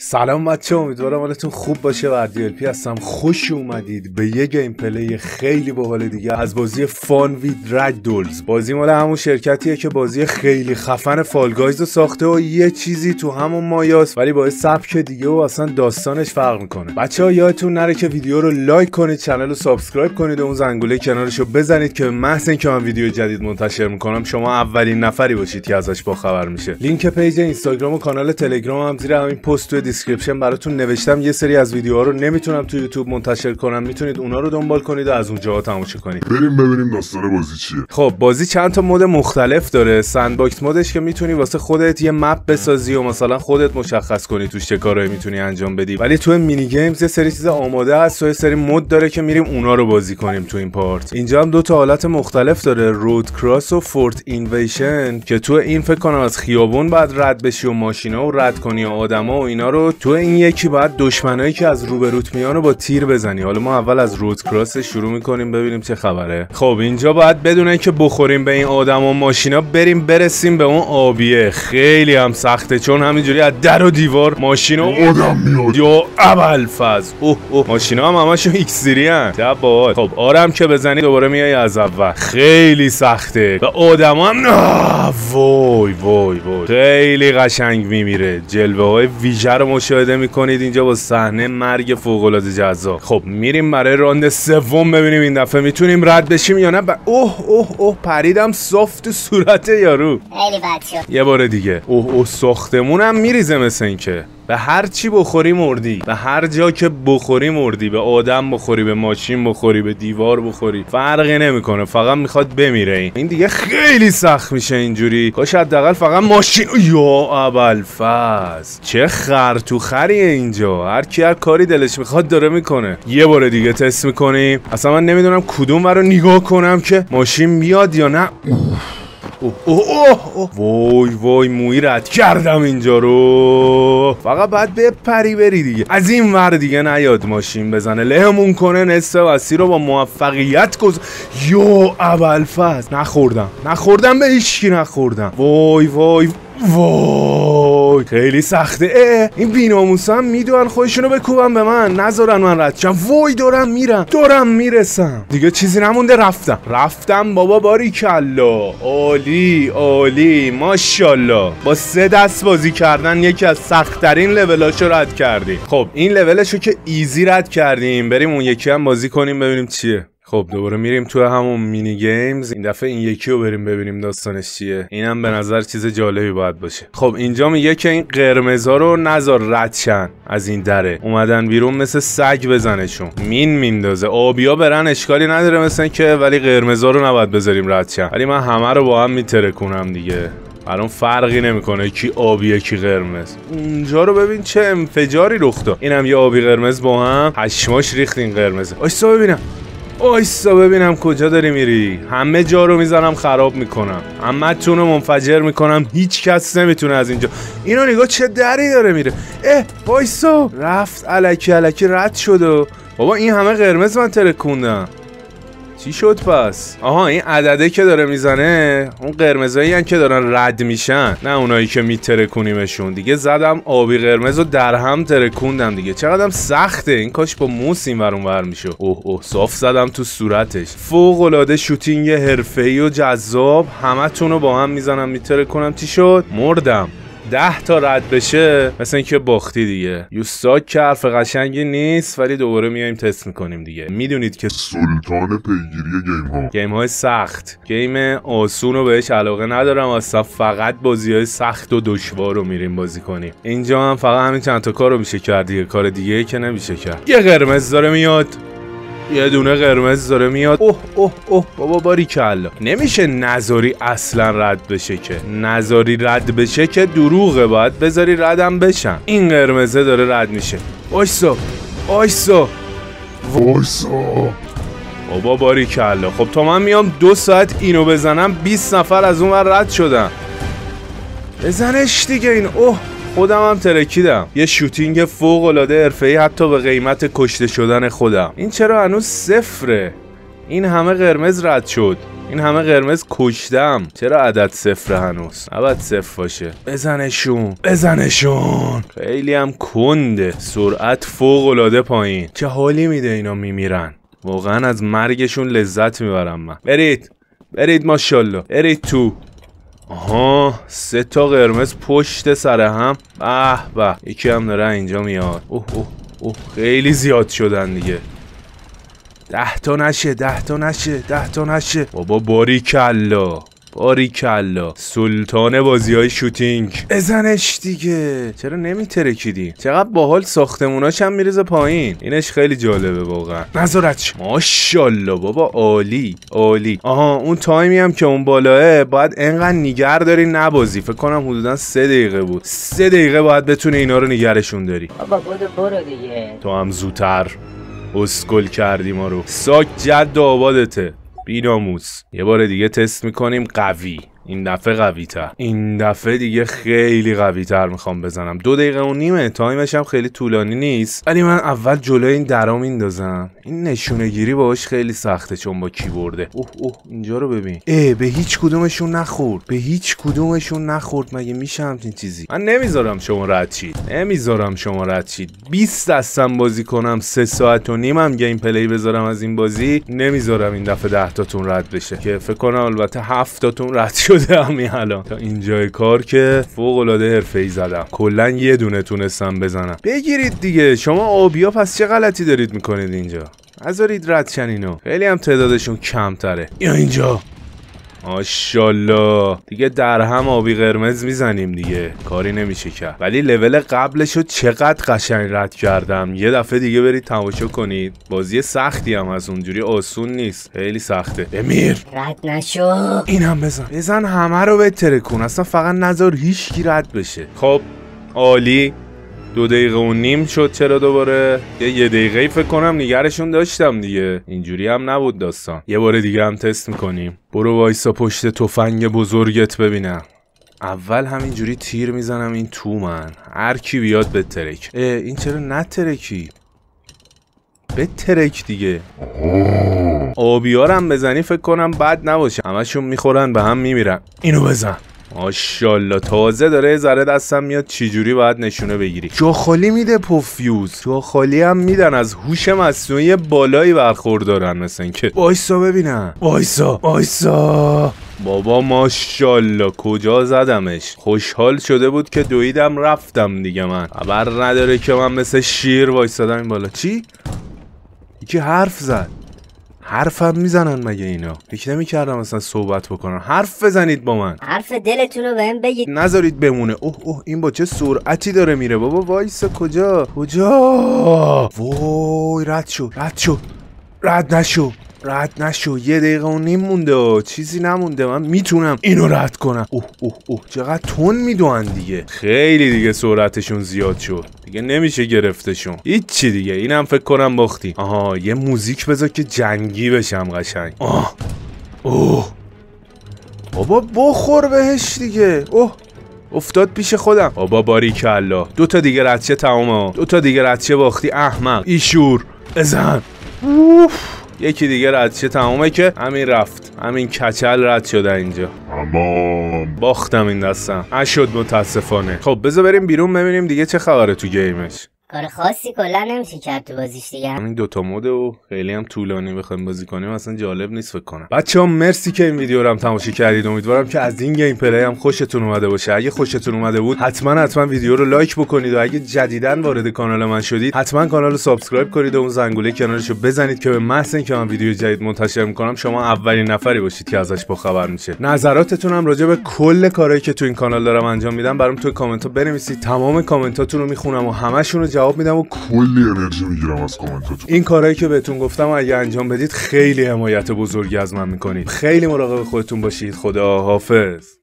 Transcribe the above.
سلام بچه، امیدوارم حالتون خوب باشه. وردی هستم. خوش اومدید به یه گیم پلی خیلی باحال دیگه از بازی فان وید رگدولز. بازی مال همون شرکتیه که بازی خیلی خفن فال گایز رو ساخته و یه چیزی تو همون مایاست ولی با سبک دیگه و اصلا داستانش فرق میکنه. بچه‌ها یادتون نره که ویدیو رو لایک کنید، کانال رو سابسکرایب کنید و اون زنگوله کنارش رو بزنید که محض اینکه من ویدیو جدید منتشر میکنم شما اولین نفری باشید که ازش باخبر میشه. لینک پیج اینستاگرام و کانال تلگرام هم زیر همین پست دیسکریپشن براتون نوشتم. یه سری از ویدیوها رو نمیتونم تو یوتیوب منتشر کنم، میتونید اونا رو دنبال کنید و از اونجاها تماشا کنید. بریم ببینیم داستان بازی چیه. خب بازی چند تا مود مختلف داره. سندباکس مودش که میتونی واسه خودت یه مپ بسازی و مثلا خودت مشخص کنی توش چه کارایی میتونی انجام بدی، ولی تو مینی گیمز یه سری چیز آماده هست و یه سری مود داره که میریم اونا رو بازی کنیم تو این پارت. اینجا هم دو تا حالت مختلف داره، رود کراس و فورت اینویشن، که تو این فکر کنم از خیابون بعد رد بشی و ماشینا رو رد کنی و آدما و اینا رو. تو این یکی بعد دشمنایی که از روبروت میان رو با تیر بزنی. حالا ما اول از رود کراس شروع میکنیم ببینیم چه خبره. خب اینجا باید بدون اینکه بخوریم به این آدم و ماشینا برسیم به اون آبیه. خیلی هم سخته چون همینجوری از در و دیوار ماشینا آدم میاد. یا ابوالفضل ماشینا هم همشون ایکسیری ان. چه باحال. خب آرم که بزنی دوباره میای از اول. خیلی سخته و آدما هم وای خیلی قشنگ میمیره. جلوه های ویژه رو مشاهده میکنید اینجا با صحنه مرگ فوق العاده جذاب. خب میریم برای راند سوم ببینیم این دفعه میتونیم رد بشیم یا نه. اوه پریدم صاف تو صورت یارو. خیلی بد شد. یه بار دیگه. ساختمونم میریزه مثل این که به هر چی بخوری مردی، به هر جا که بخوری مردی، به آدم بخوری، به ماشین بخوری، به دیوار بخوری، فرقی نمیکنه، فقط میخواد بمیره. این دیگه خیلی سخت میشه اینجوری. کاش حداقل فقط ماشین. یا ابوالفضل چه خر تو خریه اینجا، هر کی هر کاری دلش میخواد داره میکنه. یه بار دیگه تست میکنیم. اصلا من نمیدونم کدوم رو نگاه کنم که ماشین میاد یا نه. وای موی رد کردم اینجا رو. فقط باید بپری بری دیگه، از این ور دیگه نیاد ماشین بزنه لهمون کنه. نصف وسیع رو با موفقیت یا ابوالفضل نخوردم به هیچکی نخوردم. وای خیلی سخته. این بیناموسا هم میدونن خودشونو بکوبن به من، نذارن من رد شم. وای دارم میرسم دیگه. چیزی نمونده. رفتم بابا. باریکلا، عالی ماشاءالله. با 3 دست بازی کردن یکی از سخت‌ترین لولاشو رد کردیم. خب این لولشو که ایزی رد کردیم، بریم اون یکی هم بازی کنیم ببینیم چیه. خب دوباره میریم تو همون مینی گیمز. این دفعه این یکی رو بریم ببینیم داستانش چیه. اینم به نظر چیز جالبی باید باشه. خب اینجا میگه که این قرمزا رو نذار رد شن از این دره. اومدن بیرون مثل سگ بزنشون. میندازه. آبیا برن اشکالی نداره مثلا که، ولی قرمزا رو نباید بذاریم رد شن. ولی من همه رو با هم میترکونم دیگه. برام فرقی نمیکنه کی آبیه کی قرمز. اونجا رو ببین چه انفجاری رخ داد. اینم یه آبی قرمز با هم. پشماش ریخت این قرمزه. آیسا ببینم کجا داری میری. همه جا رو میزنم خراب میکنم، همه تون رو منفجر میکنم، هیچ کس نمیتونه از اینجا. اینو نگاه چه دری داره میره. وایسا رفت الکی رد شد و بابا این همه قرمز من ترکوندم. چی شد پس؟ آها این عدده که داره میزنه اون قرمزایی هن که دارن رد میشن، نه اونایی که میترکونیمشون. دیگه زدم آبی قرمز رو در هم ترکوندم دیگه. چقدرم سخته. این کاش با موس این ور اون ور میشه. صاف زدم تو صورتش. فوق العاده شوتینگ حرفه‌ای و جذاب. همتون رو با هم میزنم میترکونم. چی شد؟ مردم. 10 تا رد بشه مثلا اینکه باختی دیگه. یوستاک که حرف قشنگی نیست ولی دوباره میایم تست میکنیم دیگه. میدونید که سلطان پیگیری گیم های سخت، گیم آسون رو بهش علاقه ندارم اصلا. فقط بازی های سخت و دشوار رو میریم بازی کنیم. اینجا هم فقط همین چند تا کار رو میشه کرد دیگه. کار دیگه که نمیشه کرد. یه قرمز داره میاد، یه دونه قرمز داره میاد. بابا باریکلا. نمیشه نذاری اصلا رد بشه که. نذاری رد بشه که دروغه. باید بذاری ردم بشن. این قرمزه داره رد میشه. وایسا بابا باریکلا. خب تا من میام 2 ساعت اینو بزنم 20 نفر از اون ور رد شدن. بزنش دیگه این. خودم هم ترکیدم. یه شوتینگ فوق العاده حرفه‌ای حتی به قیمت کشته شدن خودم. این چرا هنوز 0؟ این همه قرمز رد شد. این همه قرمز کشتم، چرا عدد صفر هنوز؟ نباید صفر باشه. بزنشون. خیلی هم کنده، سرعت فوق العاده پایین. چه حالی میده اینا میمیرن، واقعا از مرگشون لذت میبرم من. برید ماشاءالله، برید تو. آها 3 تا قرمز پشت سر هم. به یکی هم داره اینجا میاد. اوه خیلی زیاد شدن دیگه. 10 تا نشه. بابا باریکلا سلطان بازی‌های شوتینگ. بزنش دیگه، چرا نمیترکیدی؟ چقدر باحال ساختموناش هم میرزه پایین. اینش خیلی جالبه واقعا. نظارت ماشاءالله بابا، عالی. آها اون تایمی هم که اون بالاه باید انقدر نگه داری نبازی. فکر کنم حدودا 3 دقیقه بود. 3 دقیقه باید بتونه اینا رو نگرشون داری. بابا برو دیگه. تو هم زودتر اسکل کردی ما رو. ساک جد آبادته بیناموس. یه بار دیگه تست میکنیم. قوی، این دفعه قوی تر. این دفعه دیگه خیلی قوی تر میخوام بزنم. 2 دقیقه و نیمه، تایمش هم خیلی طولانی نیست، ولی من اول جلوی این درا میندازم. این نشونه گیری باهاش خیلی سخته چون با کیبورده. اوه اینجا رو ببین. به هیچ کدومشون نخورد. مگه میشه همچین چیزی؟ من نمیذارم شما رد شید. 20 دستم بازی کنم، 3 ساعت و نیم هم گیم پلی بذارم از این بازی، نمیذارم این دفعه 10 تاتون رد بشه. که فکر کنم البته 7 تاتون رد شده همین الان. تا اینجای کار که فوق العاده حرفه‌ای زدم. کلا یه دونه تونستم بزنم. بگیرید دیگه شما آبیا، پس چه غلطی دارید میکنید اینجا؟ نذارید رد شن اینو. خیلی هم تعدادشون کمتره. یا اینجا ماشاءالله دیگه در هم آبی قرمز میزنیم دیگه، کاری نمیشه کرد. ولی لول قبلشو چقدر قشنگ رد کردم. یه دفعه دیگه برید تماشا کنید. بازی سختی هم از اونجوری آسون نیست، خیلی سخته. بمیر رد نشو. اینم بزن همه رو بترکون، اصلا فقط نذار هیچ کی رد بشه. خب عالی. 2 دقیقه و نیم شد. چرا دوباره؟ یه دقیقه فکر کنم نگرشون داشتم دیگه. اینجوری هم نبود داستان. یه بار دیگه هم تست میکنیم. برو وایسا پشت تفنگ بزرگت ببینم. اول همینجوری تیر میزنم این تو من. هر کی بیاد بترک. این چرا نترکی؟ بترک دیگه. آبیارم بزنی فکر کنم بد نباشه. همشون میخورن به هم میمیرن. اینو بزن. ماشاءالله تازه داره ذره دستم میاد چجوری باید نشونه بگیری. جا خالی میده پوفیوز. جا خالی هم میدن، از هوش مصنوعی بالایی برخوردارن. مثلا که وایسا ببینم. وایسا بابا ماشاءالله کجا زدمش. خوشحال شده بود که دویدم رفتم دیگه. من خبر نداره که من مثل شیر وایسادم این بالا. چی؟ یکی حرف زد. حرفم میزنن مگه اینا؟ فکر نمی‌کردم مثلا صحبت بکنن. حرف بزنید با من. حرف دلتون رو بهم بگید. نذارید بمونه. اوه این با چه سرعتی داره میره. بابا وایسا. کجا؟ وای رد نشو. 1 دقیقه و نیم مونده. چیزی نمونده. من میتونم اینو رد کنم. اوه چقدر تون میدوئن دیگه. خیلی دیگه سرعتشون زیاد شد دیگه، نمیشه گرفتشون. هیچی دیگه. اینم فکر کنم باختی. آها یه موزیک بذار که جنگی بشم قشنگ. بابا بخور بهش دیگه. افتاد پیش خودم. بابا باریکلا. 2 تا دیگه ردشه تمامه. 2 تا دیگه ردشه باختی احمق. ایشور بزن. یکی دیگه ردشه تمامه که همین رفت. همین کچل رد شده اینجا. تمام. باختم این دستم. نشد متاسفانه. خب بذار بریم بیرون ببینیم دیگه چه خبره تو گیمش. کار خاصی کلا نمیشه کرد تو بازیش دیگه. همین 2 تا مود و خیلی هم طولانی بخوایم بازی کنیم اصلا جالب نیست فکر کنم. بچه‌ها مرسی که این ویدیو رو هم تماشا کردید. امیدوارم که از این گیم پلی هم خوشتون اومده باشه. اگه خوشتون اومده بود حتما ویدیو رو لایک بکنید و اگه جدیداً وارد کانال من شدید حتما کانال رو سابسکرایب کنید و اون زنگوله کنارش رو بزنید که به محض اینکه من ویدیو جدید منتشر می‌کنم شما اولین نفری باشید که ازش باخبر میشه. نظراتتون هم راجع به کل کارهایی که تو این کانال دارم انجام میدم برام تو کامنت‌ها بنویسید. تمام کامنتاتون رو میخونم و همشون رو جواب میدم و کلی انرژی میگیرم از کامنتاتون. این کارهایی که بهتون گفتم اگه انجام بدید خیلی حمایت بزرگی از من میکنید. خیلی مراقب خودتون باشید. خدا حافظ.